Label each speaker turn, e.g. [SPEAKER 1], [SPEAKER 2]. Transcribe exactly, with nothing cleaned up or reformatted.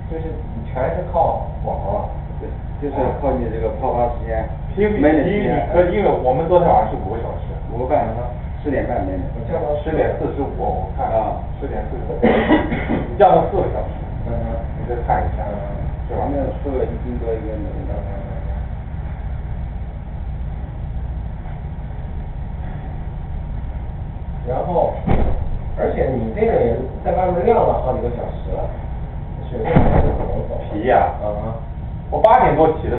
[SPEAKER 1] 就是全是靠网了。
[SPEAKER 2] 对，就是靠你这个泡发时间。
[SPEAKER 3] 平均
[SPEAKER 2] 没的时间。
[SPEAKER 3] 可因为我们昨天晚上是五个小时。
[SPEAKER 2] 五个半，十点半没的。
[SPEAKER 1] 降到
[SPEAKER 3] 十点四十五，我看
[SPEAKER 2] 啊，
[SPEAKER 3] 十点四十五，你降了四个小时。
[SPEAKER 1] 嗯哼。
[SPEAKER 3] 你再看一下。
[SPEAKER 1] 嗯。
[SPEAKER 3] 是吧？
[SPEAKER 2] 那说了一斤多一个能量。
[SPEAKER 1] 然后，而且你这个人在外面晾了好几个小时了，水分还是怎么走？
[SPEAKER 3] 皮呀、
[SPEAKER 1] 啊。
[SPEAKER 3] 我八点多起的。